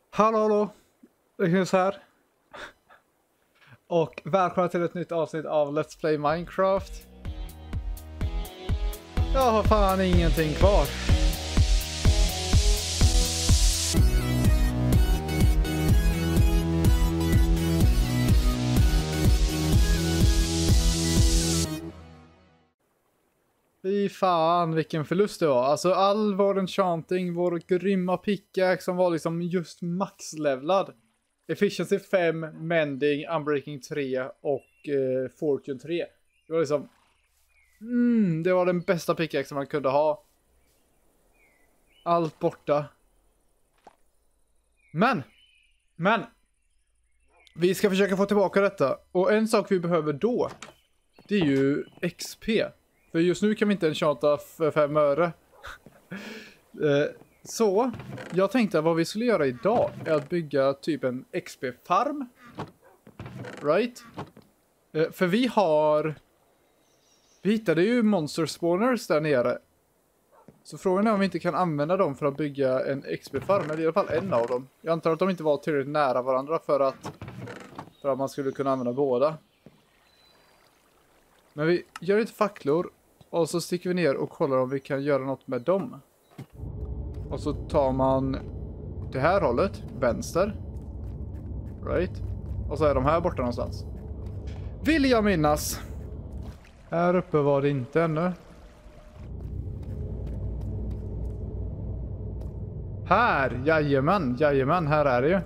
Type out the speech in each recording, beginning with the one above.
Hallå, Linus här. Och välkomna till ett nytt avsnitt av Let's Play Minecraft. Jag har fan ingenting kvar. Fy fan vilken förlust det var. Alltså all vår enchanting, vår grymma pickaxe som var liksom just maxlevlad. Efficiency 5, Mending, Unbreaking 3 och Fortune 3. Det var liksom... det var den bästa pickaxe man kunde ha. Allt borta. Men! Vi ska försöka få tillbaka detta. Och en sak vi behöver då, det är ju XP. För just nu kan vi inte enchanta för 5 öre. Så, jag tänkte att vad vi skulle göra idag är att bygga typ en XP-farm. Right? För vi hittade ju monster spawners där nere. Så frågan är om vi inte kan använda dem för att bygga en XP-farm. Eller i alla fall en av dem. Jag antar att de inte var tillräckligt nära varandra för att man skulle kunna använda båda. Men vi gör lite facklor. Och så sticker vi ner och kollar om vi kan göra något med dem. Och så tar man det här hållet, vänster. Right. Och så är de här borta någonstans. Vill jag minnas. Här uppe var det inte ännu. Här, jajamän, här är det ju.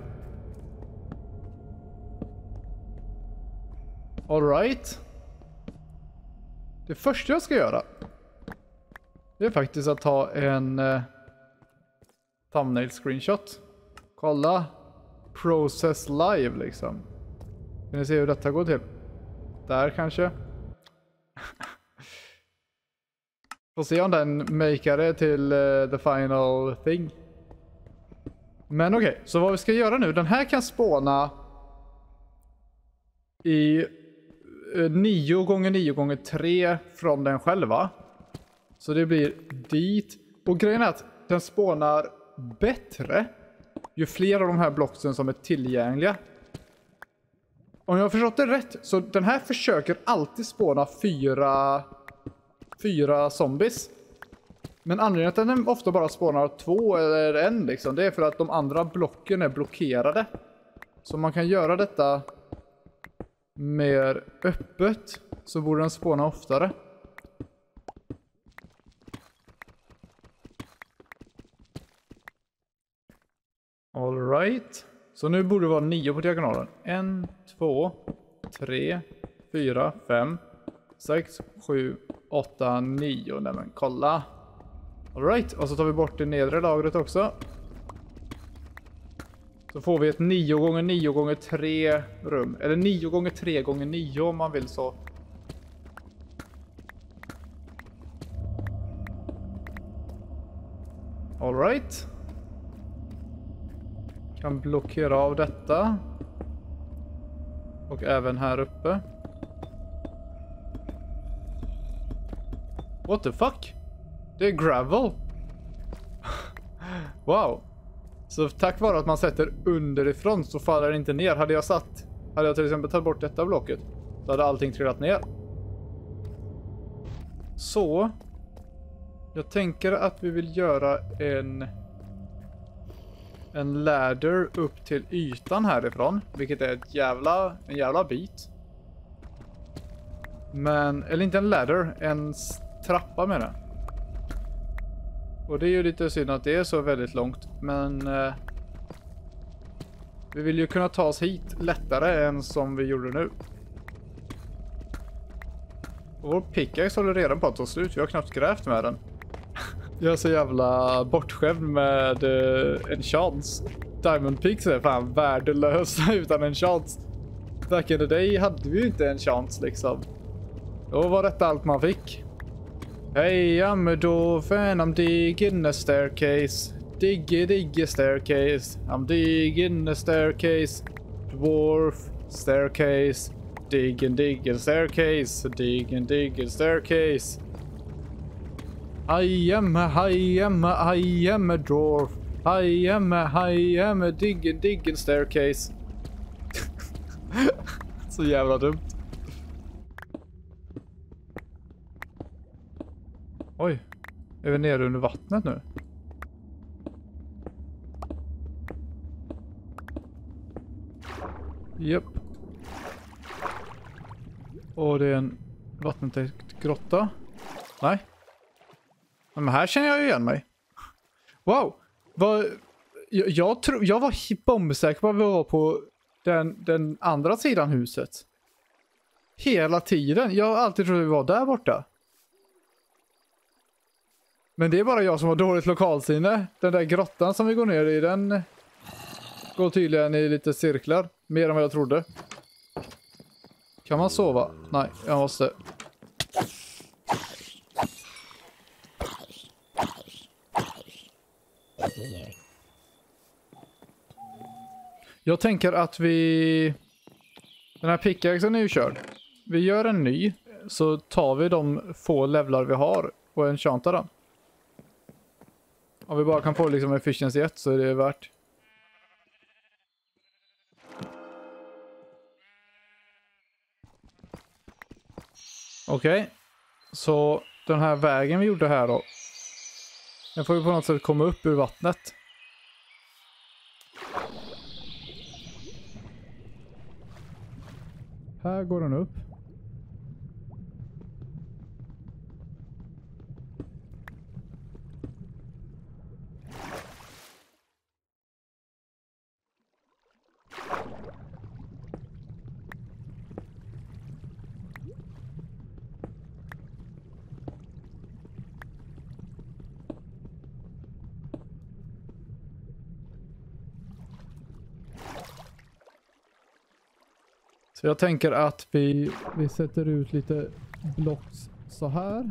All right. Det första jag ska göra, det är faktiskt att ta en thumbnail screenshot. Kolla. Process live liksom. Kan ni se hur detta går till? Där kanske. Får se om den makear det till the final thing. Men okej, så vad vi ska göra nu. Den här kan spåna i 9x9x3 från den själva. Så det blir dit. Och grejen är att den spånar bättre ju fler av de här blocksen som är tillgängliga. Om jag har förstått det rätt, så den här försöker alltid spåna fyra zombies. Men anledningen till att den ofta bara spånar 2 eller 1 liksom, det är för att de andra blocken är blockerade. Så man kan göra detta mer öppet, så borde den spåna oftare. All right. Så nu borde det vara 9 på diagonalen. 1, 2, 3, 4, 5, 6, 7, 8, 9. Nej men kolla. All right. Och så tar vi bort det nedre lagret också. Så får vi ett 9x9x3 rum. Eller 9x3x9 om man vill så. All right. Kan blockera av detta. Och även här uppe. What the fuck? Det är gravel. Wow. Så tack vare att man sätter underifrån så faller det inte ner. Hade jag till exempel tagit bort detta blocket, så hade allting trillat ner. Så jag tänker att vi vill göra en ladder upp till ytan härifrån, vilket är en jävla bit. Men, eller inte en ladder, en trappa med det. Och det är ju lite synd att det är så väldigt långt. Men vi vill ju kunna ta oss hit lättare än som vi gjorde nu. Och vår pickaxe håller redan på att ta slut. Vi har knappt grävt med den. Jag är så jävla bortskämd med en chans. Diamond picks är fan värdelösa utan en chans. Back in the day hade vi ju inte en chans liksom. Då var detta allt man fick. Hey, I'm a dolphin, I'm digging a staircase. Diggy staircase. I'm digging a staircase. Dwarf staircase. Digging staircase. Digging staircase. I am a dwarf. I am a digging staircase. Så jävla dumt. Oj, är vi nere under vattnet nu? Japp. Och det är en vattentäckt grotta. Nej. Men här känner jag ju igen mig. Wow. Jag var bombsäker på att vi var på den andra sidan huset. Hela tiden. Jag har alltid trott att vi var där borta. Men det är bara jag som har dåligt lokalsinne. Den där grottan som vi går ner i, den går tydligen i lite cirklar. Mer än vad jag trodde. Kan man sova? Nej, jag måste. Jag tänker att vi... Den här pickaxen är ju körd. Vi gör en ny. Så tar vi de få levlar vi har och enchantar den. Om vi bara kan få liksom efficiency 1 så är det värt. Okej. Så den här vägen vi gjorde här då. Den får vi på något sätt komma upp ur vattnet. Här går den upp. Så jag tänker att vi sätter ut lite blocks så här.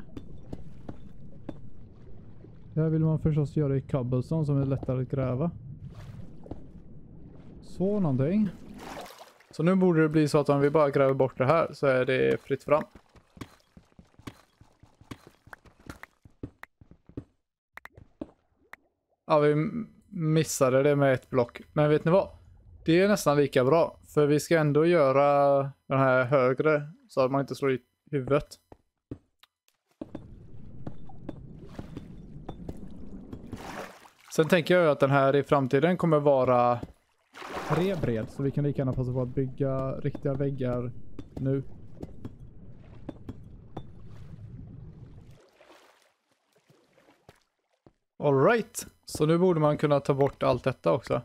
Det här vill man förstås göra i cobblestone som är lättare att gräva. Så någonting. Så nu borde det bli så att om vi bara gräver bort det här så är det fritt fram. Ja, vi missade det med ett block. Men vet ni vad? Det är nästan lika bra. För vi ska ändå göra den här högre så att man inte slår i huvudet. Sen tänker jag att den här i framtiden kommer vara 3 bred. Så vi kan lika gärna passa på att bygga riktiga väggar nu. All right. Så nu borde man kunna ta bort allt detta också.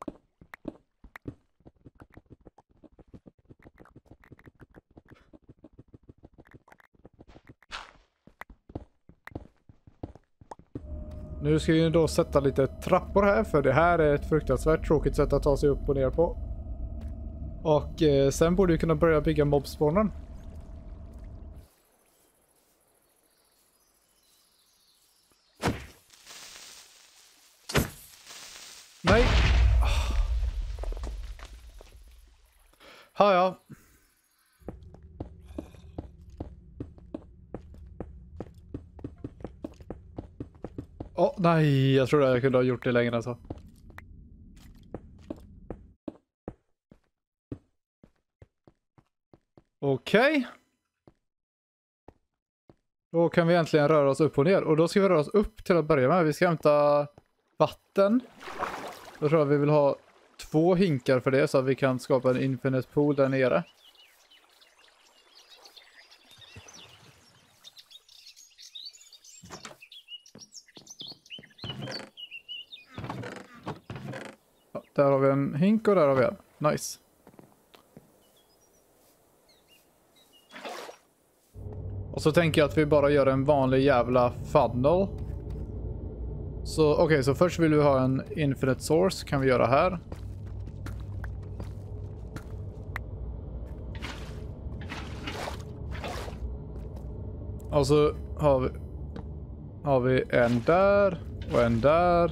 Nu ska vi då sätta lite trappor här, för det här är ett fruktansvärt tråkigt sätt att ta sig upp och ner på. Och sen borde vi kunna börja bygga mobspawnen. Nej. Ja. Nej, jag tror att jag kunde ha gjort det längre än så. Okej. Då kan vi äntligen röra oss upp och ner. Och då ska vi röra oss upp till att börja med. Vi ska hämta vatten. Då tror jag vi vill ha 2 hinkar för det så att vi kan skapa en infinite pool där nere. Ja, där har vi en hink och där har vi en. Nice. Och så tänker jag att vi bara gör en vanlig jävla funnel. Så okej, så först vill vi ha en infinite source. Kan vi göra här. Och så har vi en där och en där.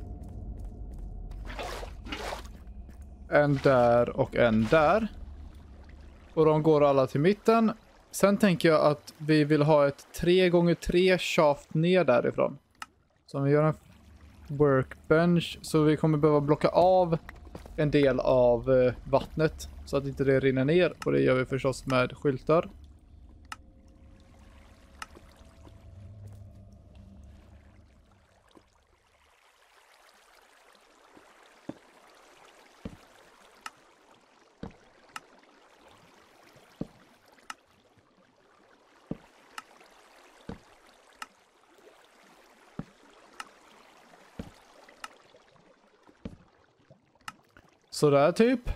En där och en där. Och de går alla till mitten. Sen tänker jag att vi vill ha ett 3x3 shaft ner därifrån. Så om vi gör en workbench. Så vi kommer behöva blocka av en del av vattnet så att inte det rinner ner. Och det gör vi förstås med skyltar. Så där typ.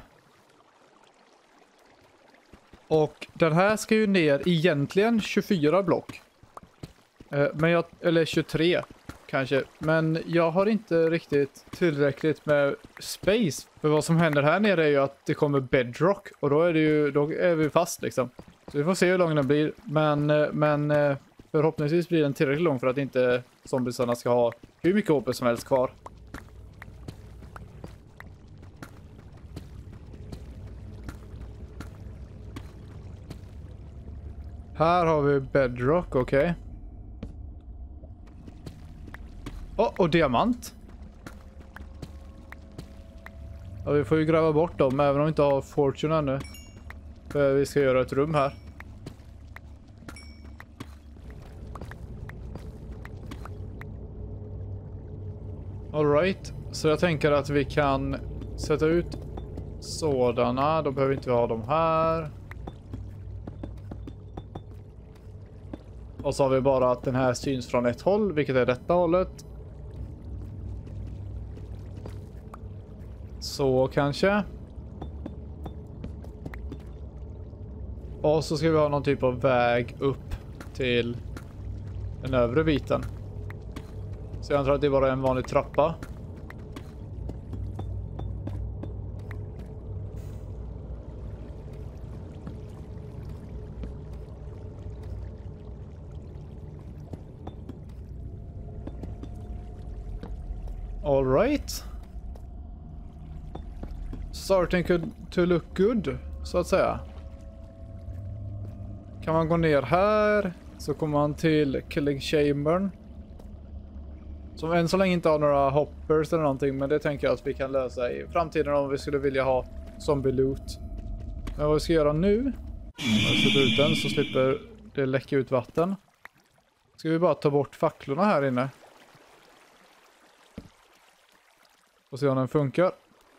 Och den här ska ju ner egentligen 24 block. Eller 23 kanske. Men jag har inte riktigt tillräckligt med space. För vad som händer här nere är ju att det kommer bedrock. Och då är vi fast liksom. Så vi får se hur lång den blir. Men förhoppningsvis blir den tillräckligt lång för att inte zombiesarna ska ha hur mycket HP som helst kvar. Här har vi bedrock, okej. Och diamant. Ja, vi får ju gräva bort dem, även om vi inte har fortune ännu. För vi ska göra ett rum här. All right. Så jag tänker att vi kan sätta ut sådana. Då behöver vi inte ha dem här. Och så har vi bara att den här syns från ett håll, vilket är detta hållet. Så kanske. Och så ska vi ha någon typ av väg upp till den övre biten. Så jag antar att det är bara en vanlig trappa. All right. Starting to look good, så att säga. Kan man gå ner här så kommer man till Killing Chambern. Som än så länge inte har några hoppers eller någonting, men det tänker jag att vi kan lösa i framtiden om vi skulle vilja ha zombie loot. Men vad vi ska göra nu, om jag sätter ut den så slipper det läcka ut vatten. Ska vi bara ta bort facklorna här inne. Och se om den funkar.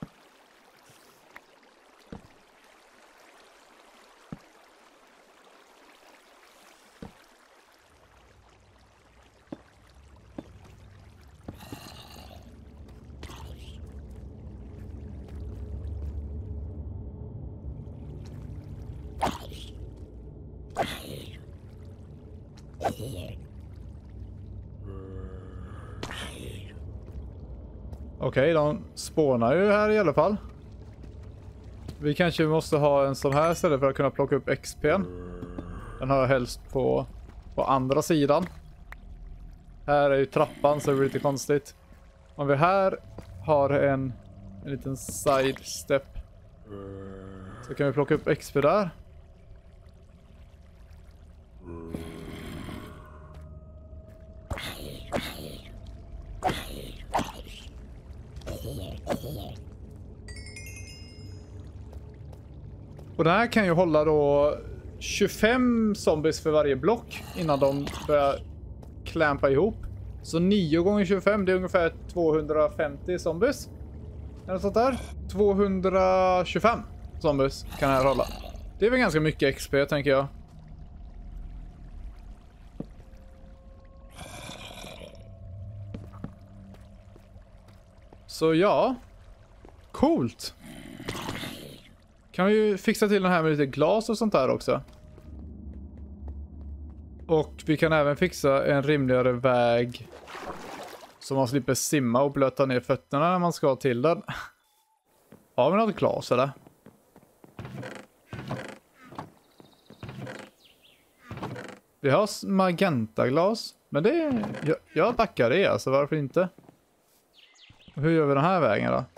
Okej, de spånar ju här i alla fall. Vi kanske måste ha en sån här istället för att kunna plocka upp XP:n. Den har jag helst på andra sidan. Här är ju trappan så det blir lite konstigt. Om vi här har en liten side step så kan vi plocka upp XP där. Och den här kan ju hålla då 25 zombies för varje block innan de börjar klampa ihop. Så 9 gånger 25 det är ungefär 250 zombies. Eller sånt där. 225 zombies kan här hålla. Det är väl ganska mycket XP tänker jag. Så ja. Coolt. Kan vi ju fixa till den här med lite glas och sånt där också. Och vi kan även fixa en rimligare väg så man slipper simma och blöta ner fötterna när man ska till den. Har vi något glas eller? Vi har magentaglas. Men det jag backar det alltså, varför inte? Hur gör vi den här vägen då?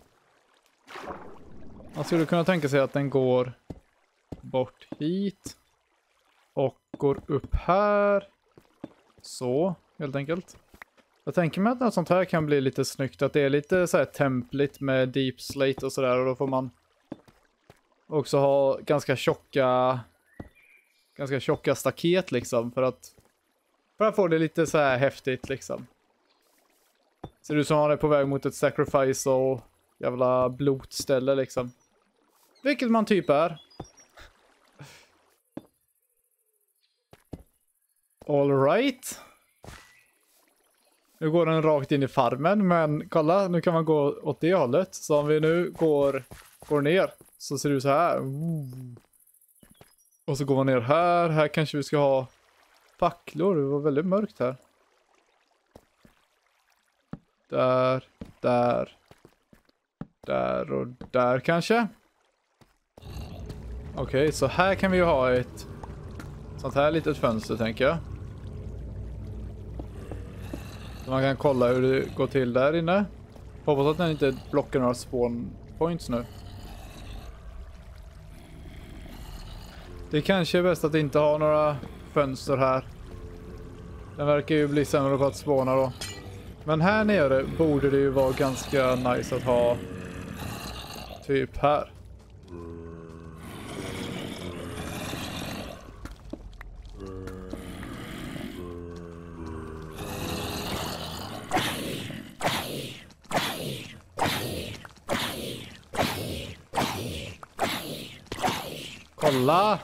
Man skulle kunna tänka sig att den går bort hit och går upp här. Så, helt enkelt. Jag tänker mig att något sånt här kan bli lite snyggt. Att det är lite så här templigt med deep slate och sådär. Och då får man också ha ganska tjocka staket liksom. För att få det lite så här häftigt liksom. Ser ut som han är på väg mot ett sacrifice och jävla blotställe liksom. Vilket man typ är. All right. Nu går den rakt in i farmen, men kolla, nu kan man gå åt det hållet. Så om vi nu går ner så ser det ut så här. Och så går man ner här. Här kanske vi ska ha facklor. Det var väldigt mörkt här. Där och där kanske. Okej, så här kan vi ju ha ett sånt här litet fönster, tänker jag. Så man kan kolla hur det går till där inne. Hoppas att den inte blockar några spawn points nu. Det kanske är bäst att inte ha några fönster här. Den verkar ju bli sämre på att spåna då. Men här nere borde det ju vara ganska nice att ha typ här. Kolla!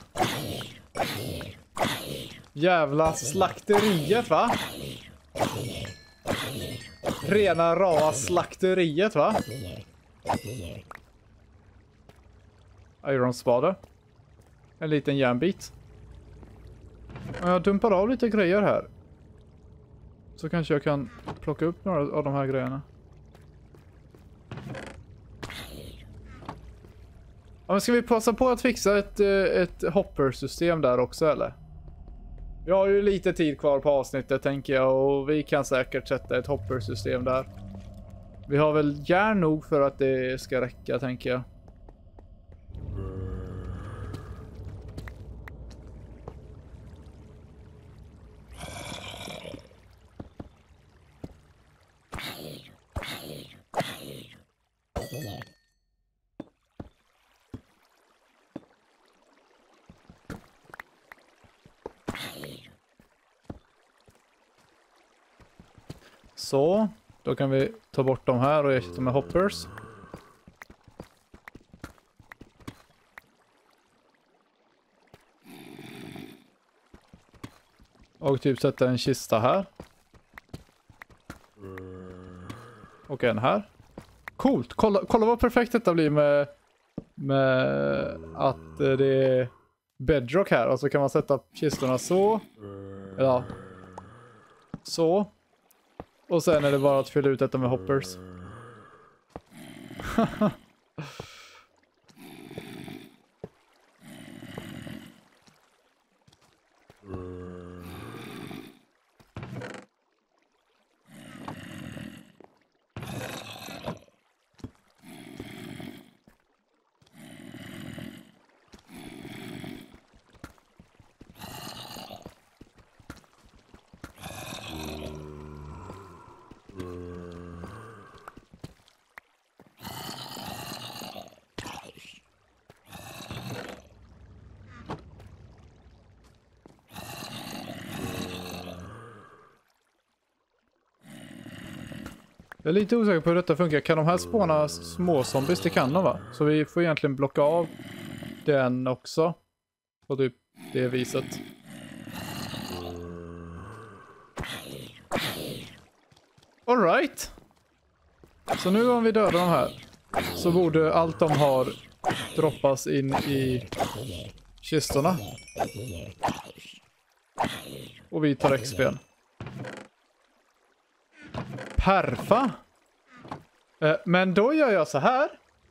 Jävla slakteriet, va? Rena rara slakteriet, va? Iron spade. En liten järnbit. Jag dumpar av lite grejer här. Så kanske jag kan plocka upp några av de här grejerna. Ja, men ska vi passa på att fixa ett hopper-system där också, eller? Vi har ju lite tid kvar på avsnittet, tänker jag. Och vi kan säkert sätta ett hopper-system där. Vi har väl järn nog för att det ska räcka, tänker jag. Så, då kan vi ta bort de här och ersätta med hoppers. Och typ sätta en kista här. Och en här. Coolt, kolla vad perfekt detta blir med att det är bedrock här. Och så kan man sätta kistorna så. Ja. Så. Och sen är det bara att fylla ut detta med hoppers. Jag är lite osäker på hur detta funkar. Kan de här spåna små zombies? Det kan de, va? Så vi får egentligen blocka av den också. På typ det viset. All right. Så nu om vi dödar de här så borde allt de har droppas in i kistorna. Och vi tar XP:n. Perfa. Men då gör jag så här.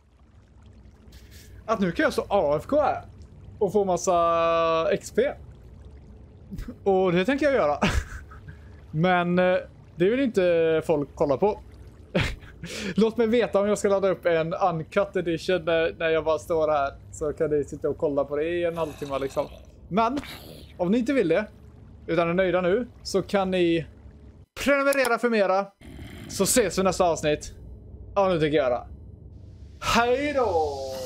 Att nu kan jag stå AFK här. Och få massa XP. Och det tänker jag göra. Men det vill inte folk kolla på. Låt mig veta om jag ska ladda upp en uncut edition när jag bara står här. Så kan ni sitta och kolla på det i en halvtimme liksom. Men om ni inte vill det, utan är nöjda nu, så kan ni prenumerera för mera. Så ses vi nästa avsnitt. Ja, nu tänker jag göra. Hej då!